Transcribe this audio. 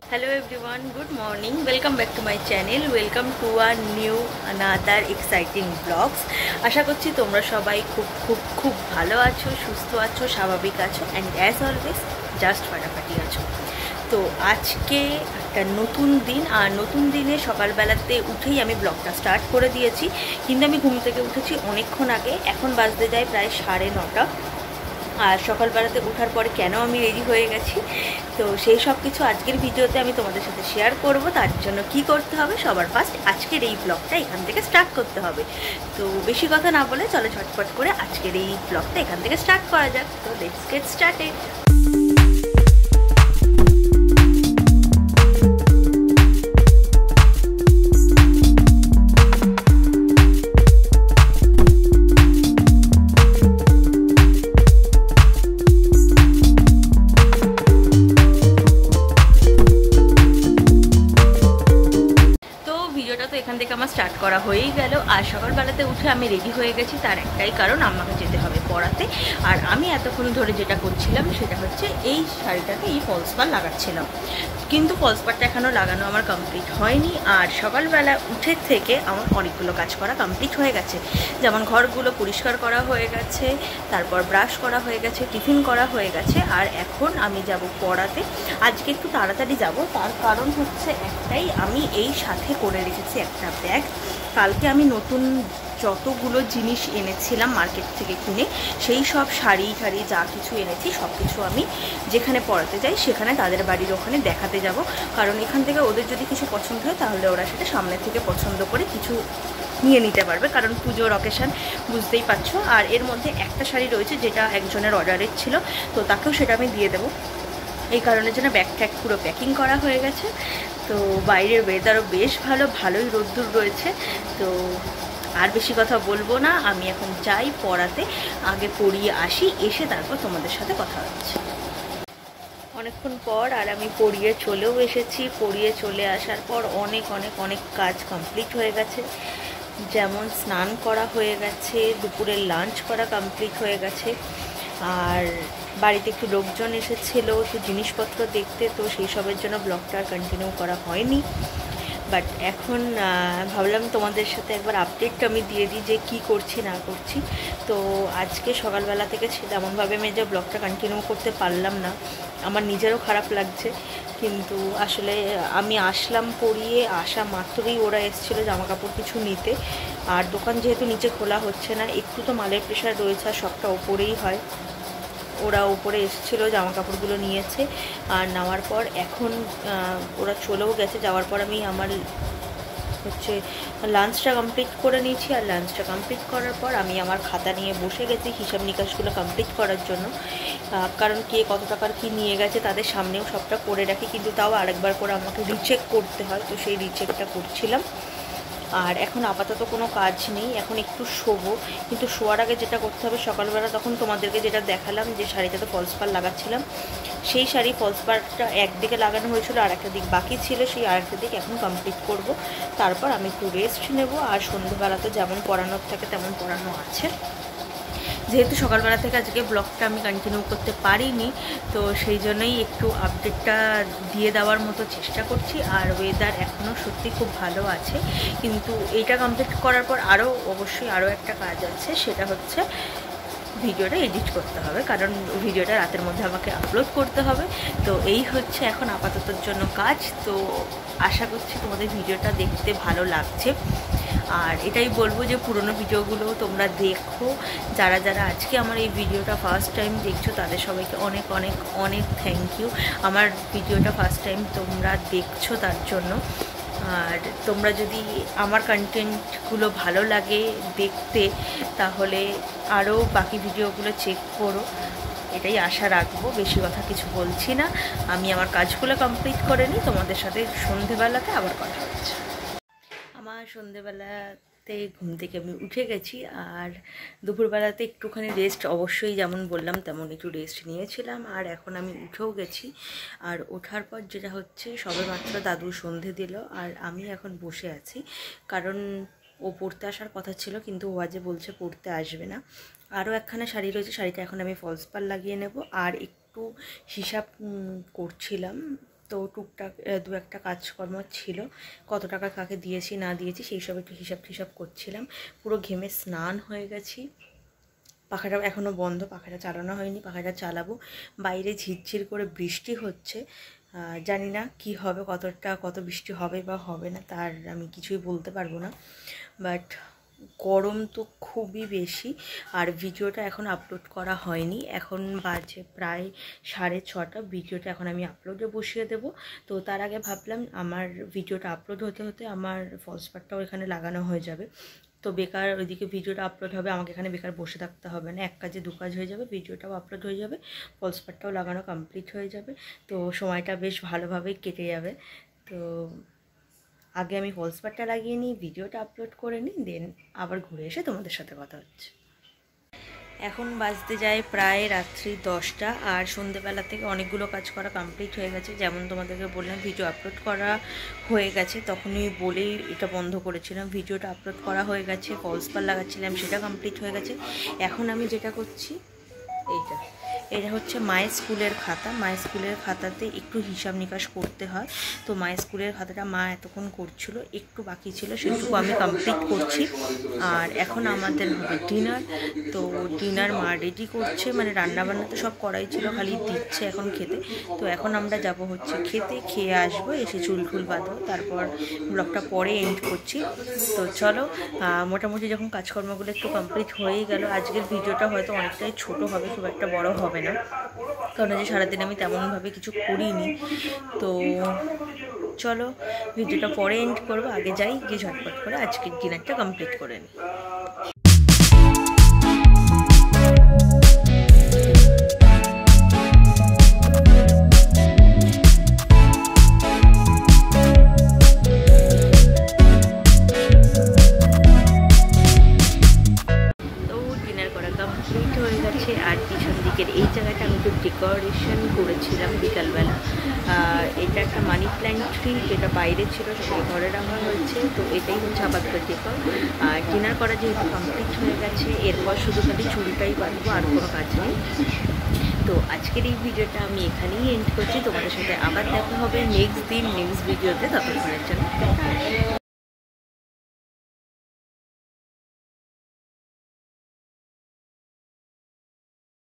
Hello everyone, good morning. Welcome back to my channel. Welcome to a new another exciting vlogs. আশা করছি তোমরা সবাই খুব খুব খুব ভালো আছো, সুস্থ আছো, স্বাভাবিক আছো and as always জাস্ট ফাটাফাটি আছো। তো আজকে একটা নতুন দিন, আর নতুন দিনে সকালবেলাতে উঠেই আমি ব্লগটা স্টার্ট করে দিয়েছি। কিন্তু আমি ঘুম থেকে উঠেছি অনেকক্ষণ আগে, এখন বাজতে যায় প্রায় 9:30। আর সকালবেলাতে ওঠার পরে কেন আমি রেডি হয়ে গেছি, তো সেই সব কিছু আজকের ভিডিওতে আমি তোমাদের সাথে শেয়ার করব। তার জন্য কি করতে হবে, সবার ফার্স্ট আজকের এই ব্লগটা এখান থেকে স্টার্ট করতে হবে। তো বেশি কথা না বলে চলো ঝটপট করে আজকের এই ব্লগটা এখান থেকে স্টার্ট করা যাক। তো লেটস গেট স্টার্টেড। এখান থেকে আমার স্টার্ট করা হয়েই গেল। আর সকালবেলাতে উঠে আমি রেডি হয়ে গেছি, তার একটাই কারণ, আমাকে যেতে হবে পড়াতে। আর আমি এতক্ষণ ধরে যেটা করছিলাম সেটা হচ্ছে এই শাড়িটাকে এই ফলস পাড় লাগাচ্ছিলাম, কিন্তু ফলস পাড়টা এখনও লাগানো আমার কমপ্লিট হয়নি। আর সকালবেলা উঠে থেকে আমার অনেকগুলো কাজ করা কমপ্লিট হয়ে গেছে, যেমন ঘরগুলো পরিষ্কার করা হয়ে গেছে, তারপর ব্রাশ করা হয়ে গেছে, টিফিন করা হয়ে গেছে। আর এখন আমি যাব পড়াতে। আজকে একটু তাড়াতাড়ি যাব, তার কারণ হচ্ছে একটাই, আমি এই সাথে করে রেখেছি একটা ব্যাগ। কালকে আমি নতুন যতগুলো জিনিস এনেছিলাম মার্কেট থেকে কিনে, সেই সব শাড়ি ঠাড়ি যা কিছু এনেছি সব কিছু আমি যেখানে পড়াতে যাই সেখানে তাদের বাড়ির ওখানে দেখাতে যাব। কারণ এখান থেকে ওদের যদি কিছু পছন্দ হয় তাহলে ওরা সেটা সামনে থেকে পছন্দ করে কিছু নিয়ে নিতে পারবে, কারণ পুজোর অকেশান বুঝতেই পারছো। আর এর মধ্যে একটা শাড়ি রয়েছে যেটা একজনের অর্ডারের ছিল, তো তাকেও সেটা আমি দিয়ে দেবো। এই কারণের জন্য ব্যাগ ট্যাগ পুরো প্যাকিং করা হয়ে গেছে। তো বাইরের ওয়েদারও বেশ ভালোই রোদ্দুর রয়েছে। তো আর বেশি কথা বলবো না, আমি এখন যাই পড়াতে, আগে পড়িয়ে আসি, এসে তারপর তোমাদের সাথে কথা হচ্ছে। অনেকক্ষণ পর আর আমি পড়িয়ে চলেও এসেছি। পড়িয়ে চলে আসার পর অনেক কাজ কমপ্লিট হয়ে গেছে, যেমন স্নান করা হয়ে গেছে, দুপুরের লাঞ্চ করা কমপ্লিট হয়ে গেছে। আর বাড়িতে একটু লোকজন এসেছিলো একটু জিনিসপত্র দেখতে, তো সেই সবের জন্য ব্লগটা আর কন্টিনিউ করা হয়নি। বাট এখন ভাবলাম তোমাদের সাথে একবার আপডেটটা আমি দিয়ে দিই যে কি করছি না করছি। তো আজকে সকালবেলা থেকে তেমনভাবে আমি যে ব্লগটা কন্টিনিউ করতে পারলাম না, আমার নিজেরও খারাপ লাগছে। কিন্তু আসলে আমি আসলাম পড়িয়ে, আসা মাত্রই ওরা এসেছিলো জামা কাপড় কিছু নিতে। আর দোকান যেহেতু নিচে খোলা হচ্ছে না, একটু তো মালের প্রেশার রয়েছে, আর সবটা ওপরেই হয়। ওরা উপরে এসেছিলো, জামা কাপড়গুলো নিয়েছে, আর নেওয়ার পর এখন ওরা চলেও গেছে। যাওয়ার পর আমি আমার হচ্ছে লাঞ্চটা কমপ্লিট করে নিয়েছি। আর লাঞ্চটা কমপ্লিট করার পর আমি আমার খাতা নিয়ে বসে গেছি হিসাব নিকাশগুলো কমপ্লিট করার জন্য। কারণ কে কত টাকার কী নিয়ে গেছে তাদের সামনেও সবটা করে রাখি, কিন্তু তাও আরেকবার করে আমাকে রিচেক করতে হয়, তো সেই রিচেকটা করছিলাম। আর এখন আপাতত কোনো কাজ নেই, এখন একটু শোবো। কিন্তু শোয়ার আগে যেটা করতে হবে, সকালবেলা তখন তোমাদেরকে যেটা দেখালাম যে শাড়িটাতে ফলস পাড় লাগাচ্ছিলাম, সেই শাড়ি ফলস পাড়টা একদিকে লাগানো হয়েছিল, আর একটা দিক বাকি ছিল, সেই আরেকটা দিক এখন কমপ্লিট করব। তারপর আমি একটু রেস্ট নেব। আর সন্ধ্যেবেলা তো যেমন পড়ানোর থাকে তেমন পড়ানো আছে। যেহেতু সকালবেলা থেকে আজকে ব্লগটা আমি কন্টিনিউ করতে পারিনি, তো সেই জন্যই একটু আপডেটটা দিয়ে দেওয়ার মতো চেষ্টা করছি। আর ওয়েদার এখনও সত্যি খুব ভালো আছে, কিন্তু এইটা কমপ্লিট করার পর অবশ্যই আরও একটা কাজ আছে, সেটা হচ্ছে ভিডিওটা এডিট করতে হবে, কারণ ভিডিওটা রাতের মধ্যে আমাকে আপলোড করতে হবে। তো এই হচ্ছে এখন আপাততর জন্য কাজ। তো আশা করছি তোমাদের ভিডিওটা দেখতে ভালো লাগছে। আর এটাই বলবো যে পুরনো ভিডিওগুলো তোমরা দেখো। যারা আজকে আমার এই ভিডিওটা ফার্স্ট টাইম দেখছো তাদের সবাইকে অনেক থ্যাংক ইউ। আমার ভিডিওটা ফার্স্ট টাইম তোমরা দেখছো তার জন্য। আর তোমরা যদি আমার কন্টেন্টগুলো ভালো লাগে দেখতে, তাহলে আরও বাকি ভিডিওগুলো চেক করো, এটাই আশা রাখবো। বেশি কথা কিছু বলছি না, আমি আমার কাজগুলো কমপ্লিট করে নিই, তোমাদের সাথে সন্ধেবেলাতে আবার কথা হচ্ছে। আমার সন্ধেবেলাতে ঘুম থেকে আমি উঠে গেছি, আর দুপুরবেলাতে একটুখানি রেস্ট অবশ্যই যেমন বললাম তেমন একটু রেস্ট নিয়েছিলাম। আর এখন আমি উঠেও গেছি। আর ওঠার পর যেটা হচ্ছে, সবেমাত্র দাদু সন্ধে দিল, আর আমি এখন বসে আছি, কারণ ও পড়তে আসার কথা ছিল, কিন্তু ও আজকে বলছে পড়তে আসবে না। আরও একখানা শাড়ি রয়েছে, শাড়িটা এখন আমি ফলস পাড় লাগিয়ে নেব। আর একটু হিসাব করছিলাম তো টুকটাক দু একটা কাজকর্ম ছিল, কত টাকা কাকে দিয়েছি না দিয়েছি সেই সব একটু হিসাব করছিলাম। পুরো ঘেমে স্নান হয়ে গেছি। পাখাটা এখনও বন্ধ, পাখাটা চালানো হয়নি, পাখাটা চালাবো। বাইরে ঝিরঝির করে বৃষ্টি হচ্ছে, জানি না কি হবে, কত বৃষ্টি হবে বা হবে না তার আমি কিছুই বলতে পারবো না। বাট গরম তো খুবই বেশি। আর ভিডিওটা এখন আপলোড করা হয়নি, এখন বাজে প্রায় 6:30। ভিডিওটা এখন আমি আপলোডে বসিয়ে দেব। তো তার আগে ভাবলাম আমার ভিডিওটা আপলোড হতে হতে আমার ফলস পাড়টাও এখানে লাগানো হয়ে যাবে। তো বেকার ওইদিকে ভিডিওটা আপলোড হবে, আমাকে এখানে বেকার বসে থাকতে হবে না, এক কাজে দু কাজ হয়ে যাবে, ভিডিওটাও আপলোড হয়ে যাবে, ফলস পাড়টাও লাগানো কমপ্লিট হয়ে যাবে। তো সময়টা বেশ ভালোভাবেই কেটে যাবে। তো আগে আমি ফলস পাড়টা লাগিয়ে নিই, ভিডিওটা আপলোড করে নিই, দেন আবার ঘুরে এসে তোমাদের সাথে কথা হচ্ছে। এখন বাজতে যায় প্রায় রাত্রি 10টা। আর সন্ধ্যেবেলা থেকে অনেকগুলো কাজ করা কমপ্লিট হয়ে গেছে। যেমন তোমাদেরকে বললাম ভিডিও আপলোড করা হয়ে গেছে, তখনই বলেই এটা বন্ধ করেছিলাম। ভিডিওটা আপলোড করা হয়ে গেছে, ফলস পাড় লাগাচ্ছিলাম, সেটা কমপ্লিট হয়ে গেছে। এখন আমি যেটা করছি এটা হচ্ছে মায়ের স্কুলের খাতা। মায়ের স্কুলের খাতাতে একটু হিসাব নিকাশ করতে হয়, তো মায়ের স্কুলের খাতাটা মা এতক্ষণ করছিল, একটু বাকি ছিল, সেটুকু আমি কমপ্লিট করছি। আর এখন আমাদের হবে ডিনার। তো ডিনার মা রেডি করছে, মানে রান্নাবান্না তো সব করাই ছিল, খালি দিচ্ছে এখন খেতে। তো এখন আমরা যাব হচ্ছে খেতে, খেয়ে আসবো, এসে চুল বাঁধবো, তারপর ব্লগটা পরে এন্ড করছি। তো চলো, মোটামুটি যখন কাজকর্মগুলো একটু কমপ্লিট হয়েই গেল, আজকের ভিডিওটা হয়তো অনেকটাই ছোট হবে, খুব একটা বড় হবে না, কারণ যে সারাদিন আমি তেমনভাবে কিছু করিনি। তো চলো ভিডিওটা পরে এন্ড করবো, আগে যাই, গিয়ে ঝটপট করে আজকের ডিনারটা কমপ্লিট করে নিই। কমপ্লিট হয়ে গেছে। আর পিছন দিকের এই জায়গাটা আমি একটু ডেকোরেশন করেছিলাম বিকালবেলা। এটা একটা মানি প্ল্যান্ট ট্রি, যেটা বাইরে ছিল সেটাই ঘরে রাখা হয়েছে। তো এটাই হচ্ছে আপাতত ডেকোর। আর ডিনার করা যেহেতু কমপ্লিট হয়ে গেছে, এরপর শুধু খালি চুলটাই বাঁধবো, আর কোনো কাজ নেই। তো আজকের এই ভিডিওটা আমি এখানেই এন্ড করছি। তোমাদের সাথে আবার দেখা হবে নেক্সট দিন নেক্সট ভিডিওতে। ততক্ষণের জন্য